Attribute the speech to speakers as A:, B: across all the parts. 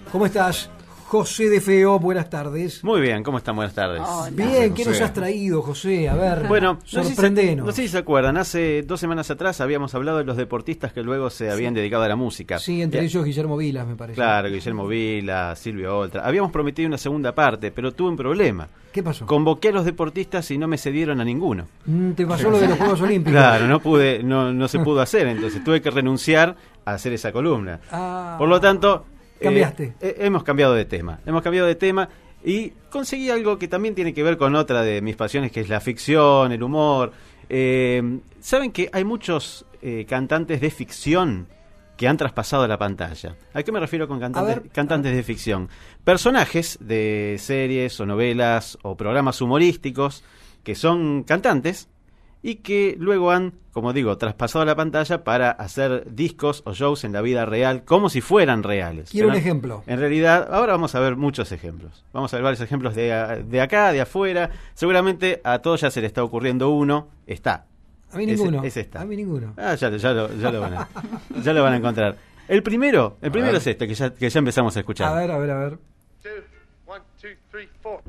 A: ¿Cómo estás? José de Feo, buenas tardes.
B: Muy bien, ¿cómo están? Buenas tardes.
A: Bien, ¿qué nos has traído, José? A ver,
B: bueno,
A: sorprendenos.
B: No sé si se acuerdan, hace 2 semanas atrás habíamos hablado de los deportistas que luego se habían dedicado a la música.
A: Sí, entre ellos Guillermo Vilas, me parece.
B: Claro, Guillermo Vilas, Silvio Oltra. Habíamos prometido una segunda parte, pero tuve un problema.
A: ¿Qué pasó?
B: Convoqué a los deportistas y no me cedieron a ninguno.
A: ¿Te pasó lo de los Juegos Olímpicos?
B: Claro, no se pudo hacer, entonces tuve que renunciar a hacer esa columna. Por lo tanto...
A: Cambiaste.
B: Hemos cambiado de tema. Y conseguí algo que también tiene que ver con otra de mis pasiones, que es la ficción, el humor. Saben que hay muchos cantantes de ficción que han traspasado la pantalla. ¿A qué me refiero con cantantes de ficción? Personajes de series o novelas o programas humorísticos que son cantantes y que luego han, como digo, traspasado la pantalla para hacer discos o shows en la vida real como si fueran reales.
A: Quiero un ejemplo.
B: En realidad, ahora vamos a ver muchos ejemplos. Vamos a ver varios ejemplos de acá, de afuera. Seguramente a todos ya se le está ocurriendo uno. Está.
A: A mí ninguno.
B: Ese está.
A: A mí ninguno.
B: Ya lo van a encontrar. El primero es este, que ya empezamos a escuchar.
A: A ver.
C: 2, 1, 2, 3, 4.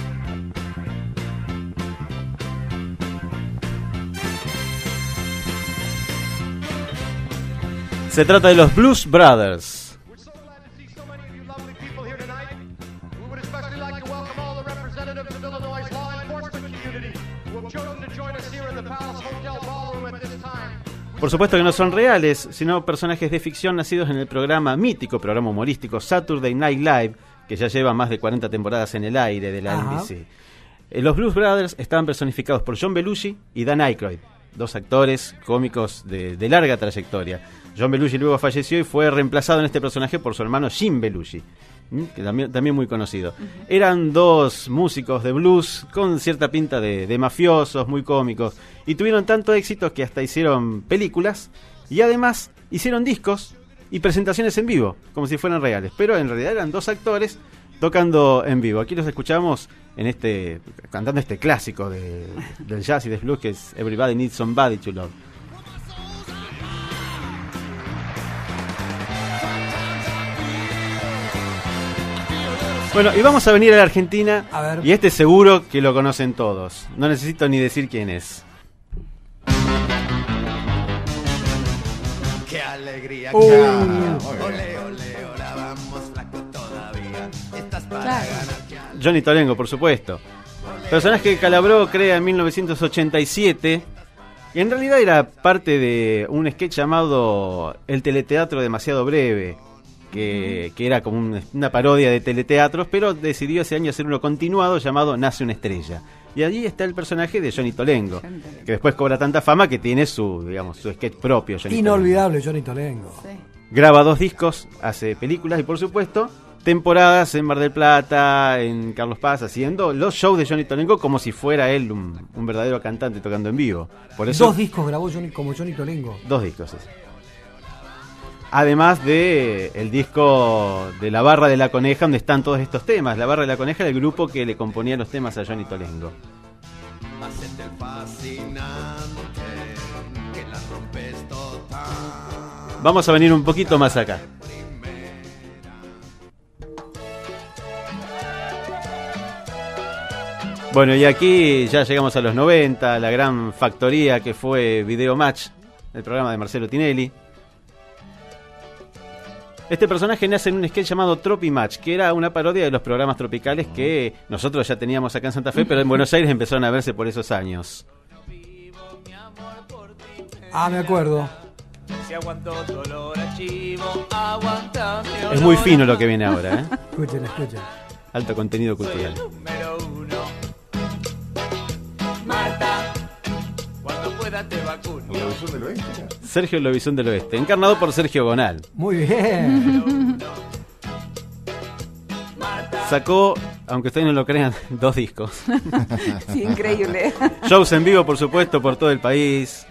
B: Se trata de los Blues Brothers. Por supuesto que no son reales, sino personajes de ficción nacidos en el mítico programa humorístico Saturday Night Live, que ya lleva más de 40 temporadas en el aire de la NBC. Los Blues Brothers estaban personificados por John Belushi y Dan Aykroyd, 2 actores cómicos de larga trayectoria. John Belushi luego falleció y fue reemplazado en este personaje por su hermano Jim Belushi, que también muy conocido. Eran 2 músicos de blues con cierta pinta de mafiosos, muy cómicos, y tuvieron tanto éxito que hasta hicieron películas y además hicieron discos y presentaciones en vivo, como si fueran reales, pero en realidad eran 2 actores tocando en vivo. Aquí los escuchamos cantando este clásico del jazz y del blues, que es Everybody Needs Somebody to Love. Bueno, y vamos a venir a la Argentina, y este seguro que lo conocen todos. No necesito ni decir quién es.
D: ¡Qué alegría! Ole, ahora vamos flaco todavía. Estás para ganar.
B: Johnny Tolengo, por supuesto. Personaje que Calabró crea en 1987, y en realidad era parte de un sketch llamado El teleteatro demasiado breve, que era como una parodia de teleteatros, pero decidió ese año hacer uno continuado llamado Nace una estrella. Y allí está el personaje de Johnny Tolengo, que después cobra tanta fama que tiene su sketch propio.
A: Inolvidable Johnny Tolengo.
E: Sí.
B: Graba 2 discos, hace películas y por supuesto temporadas en Mar del Plata, en Carlos Paz, haciendo los shows de Johnny Tolengo como si fuera él un verdadero cantante tocando en vivo. Por eso,
A: 2 discos grabó como Johnny Tolengo.
B: 2 discos, sí. Además de el disco de La Barra de la Coneja, donde están todos estos temas. La Barra de la Coneja era el grupo que le componía los temas a Johnny Tolengo. Vamos a venir un poquito más acá. Bueno, y aquí ya llegamos a los 90, la gran factoría que fue Video Match, el programa de Marcelo Tinelli. Este personaje nace en un sketch llamado Tropi Match, que era una parodia de los programas tropicales que nosotros ya teníamos acá en Santa Fe, pero en Buenos Aires empezaron a verse por esos años.
A: Me acuerdo.
B: Es muy fino lo que viene ahora, ¿eh?
A: Escuchen.
B: Alto contenido cultural.
F: Lobizón del Oeste.
B: Sergio Lobizón del Oeste, encarnado por Sergio Gonal.
A: Muy bien.
B: Sacó, aunque ustedes no lo crean, 2 discos.
E: Sí, increíble.
B: Shows en vivo, por supuesto, por todo el país.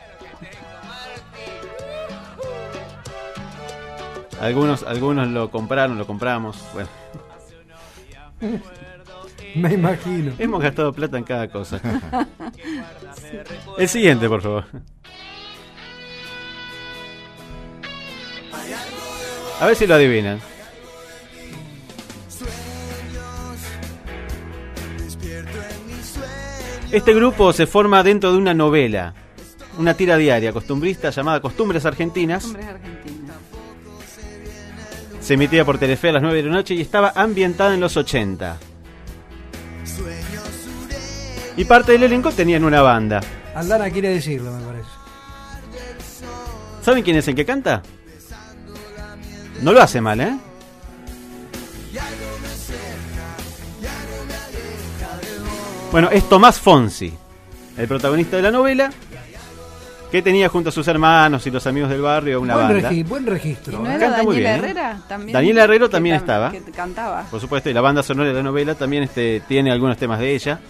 B: Algunos lo compraron, lo compramos. Bueno.
A: Me imagino.
B: Hemos gastado plata en cada cosa. El siguiente, por favor. A ver si lo adivinan. Este grupo se forma dentro de una novela, una tira diaria costumbrista llamada Costumbres Argentinas.
E: Hombres argentinos.
B: Se emitía por Telefe a las 9 de la noche y estaba ambientada en los 80. Y parte del elenco tenían una banda.
A: Aldana quiere decirlo, me parece.
B: ¿Saben quién es el que canta? No lo hace mal, ¿eh? Bueno, es Tomás Fonsi, el protagonista de la novela, que tenía junto a sus hermanos y los amigos del barrio una banda.
A: Buen registro.
E: ¿Y no
A: ¿eh?
E: era
B: Canta muy
E: Daniela
B: bien, ¿eh?
E: Herrera? También,
B: Daniela Herrero también
E: que
B: estaba.
E: Que cantaba.
B: Por supuesto, y la banda sonora de la novela también tiene algunos temas de ella.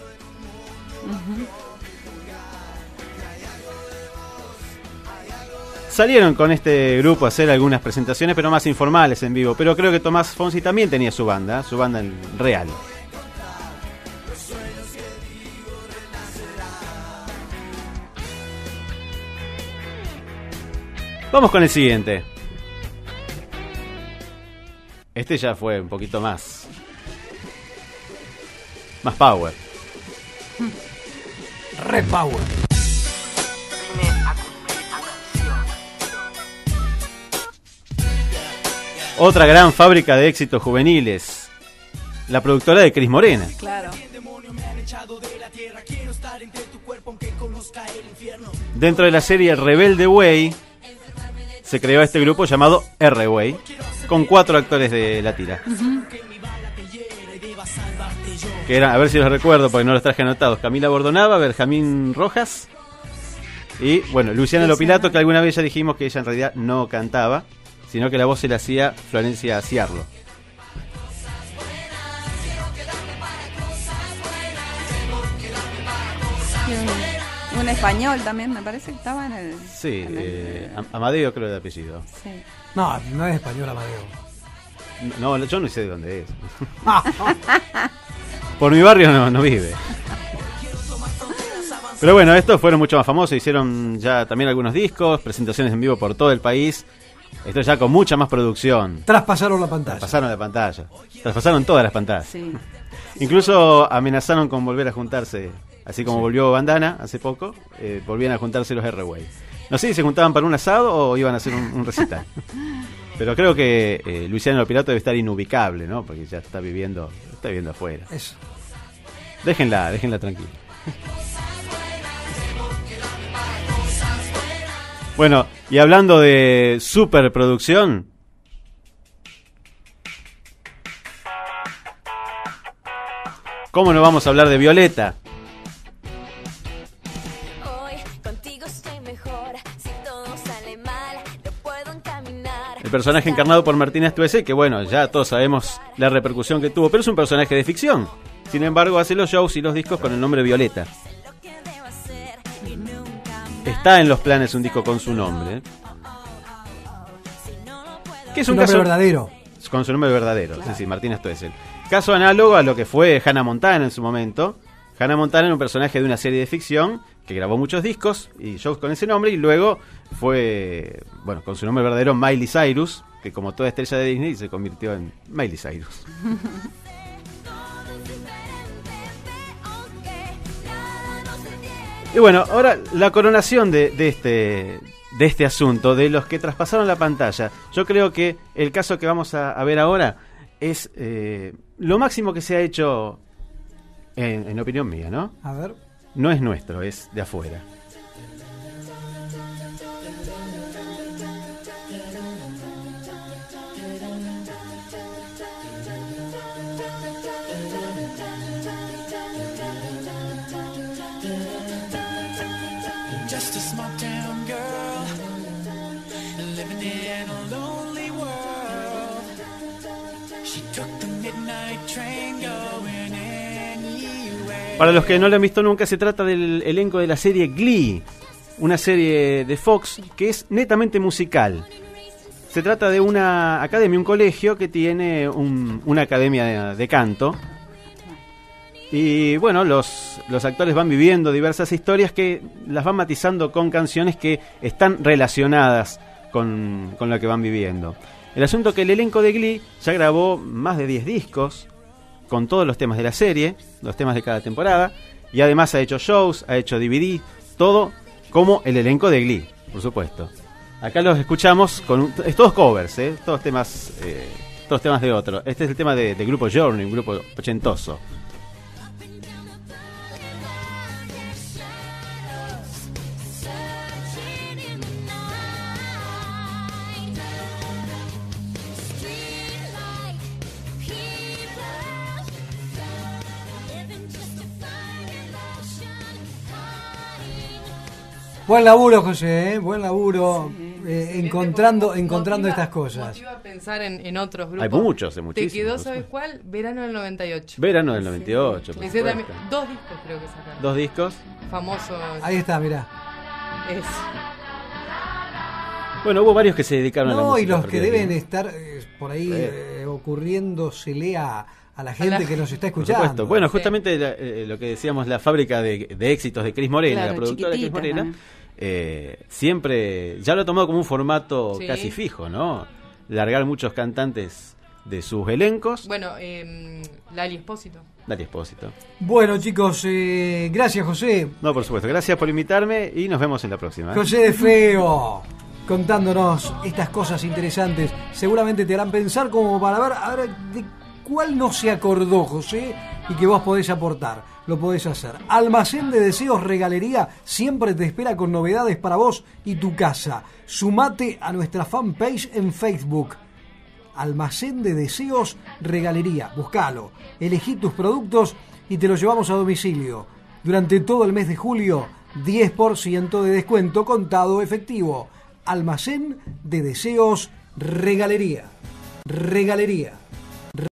B: Salieron con este grupo a hacer algunas presentaciones, pero más informales en vivo. Pero creo que Tomás Fonsi también tenía su banda en real. Vamos con el siguiente. Este ya fue un poquito más power.
A: Red Power.
B: Otra gran fábrica de éxitos juveniles. La productora de Cris Morena.
E: Claro.
B: Dentro de la serie Rebelde Way se creó este grupo llamado R-Way, con 4 actores de la tira. Que eran, a ver si los recuerdo porque no los traje anotados: Camila Bordonaba, Benjamín Rojas y, bueno, Luciana Lopilato, que alguna vez ya dijimos que ella en realidad no cantaba, sino que la voz se la hacía Florencia Ciarlo.
E: Un español también, me parece que estaba en el...
B: Sí,
E: en el-
B: Amadeo creo de apellido.
E: Sí.
A: No es español, Amadeo.
B: No, yo no sé de dónde es. Por mi barrio no vive. Pero bueno, estos fueron mucho más famosos. Hicieron ya también algunos discos, presentaciones en vivo por todo el país. Esto ya con mucha más producción.
A: Traspasaron la pantalla.
B: Traspasaron la pantalla. Traspasaron todas las pantallas.
E: Sí.
B: Incluso amenazaron con volver a juntarse. Así como volvió Bandana hace poco, volvían a juntarse los R-Way. No sé si se juntaban para un asado o iban a hacer un recital. Pero creo que Luciano Lopilato debe estar inubicable, ¿no? Porque ya está viviendo afuera.
A: Eso.
B: Déjenla tranquila. Bueno, y hablando de superproducción, ¿cómo no vamos a hablar de Violeta? El personaje encarnado por Martina Estuese, que bueno, ya todos sabemos la repercusión que tuvo, pero es un personaje de ficción. Sin embargo, hace los shows y los discos con el nombre Violeta. Está en los planes un disco con su nombre. Que es un
A: nombre
B: caso
A: verdadero.
B: con su nombre verdadero, claro. Sí, Martina Stoessel. Caso análogo a lo que fue Hannah Montana en su momento. Hannah Montana era un personaje de una serie de ficción que grabó muchos discos y shows con ese nombre, y luego fue, bueno, con su nombre verdadero, Miley Cyrus, que como toda estrella de Disney se convirtió en Miley Cyrus. Y bueno, ahora la coronación de este asunto, de los que traspasaron la pantalla. Yo creo que el caso que vamos a ver ahora es lo máximo que se ha hecho, en opinión mía, ¿no?
A: A ver.
B: No es nuestro, es de afuera.
F: Just a small town girl living in a lonely world. She took the midnight train going anywhere.
B: Para los que no lo han visto nunca, se trata del elenco de la serie Glee, una serie de Fox que es netamente musical. Se trata de una academia, un colegio que tiene una academia de canto. Y bueno, los actores van viviendo diversas historias que las van matizando con canciones que están relacionadas con lo que van viviendo. El asunto es que el elenco de Glee ya grabó más de 10 discos con todos los temas de la serie, los temas de cada temporada, y además ha hecho shows, ha hecho DVD, todo como el elenco de Glee, por supuesto. Acá los escuchamos con todos covers, todos temas de otro. Este es el tema del grupo Journey, un grupo ochentoso.
A: Buen laburo, José, buen laburo. Encontrando estas cosas.
G: Motiva a pensar en otros grupos.
B: Hay muchos, hay muchísimos.
G: ¿Te quedó, sabes cuál? Verano del 98.
B: Verano del 98, por
G: Ese también,
B: supuesto.
G: 2 discos creo que sacaron.
B: 2 discos.
G: Famosos.
A: Ahí está, mirá.
G: Es.
B: Bueno, hubo varios que se dedicaron a la
A: No,
B: música.
A: y los
B: porque
A: que deben estar por ahí ocurriéndosele a la gente que nos está
B: por
A: escuchando.
B: supuesto. Bueno, justamente lo que decíamos, la fábrica de éxitos de Cris Morena,
E: Claro,
B: la productora de Cris
E: chiquitita
B: Morena, siempre ya lo ha tomado como un formato casi fijo, ¿no? Largar muchos cantantes de sus elencos.
G: Bueno, Lali Espósito.
B: Lali Espósito.
A: Bueno, chicos, gracias, José.
B: No, por supuesto. Gracias por invitarme y nos vemos en la próxima.
A: José de Feo, contándonos estas cosas interesantes. Seguramente te harán pensar como para ver, a ver, de cuál no se acordó, José, y que vos podés aportar. Lo podés hacer. Almacén de Deseos Regalería siempre te espera con novedades para vos y tu casa. Sumate a nuestra fanpage en Facebook. Almacén de Deseos Regalería. Buscalo. Elegí tus productos y te los llevamos a domicilio. Durante todo el mes de julio, 10% de descuento contado efectivo. Almacén de Deseos Regalería. Regalería.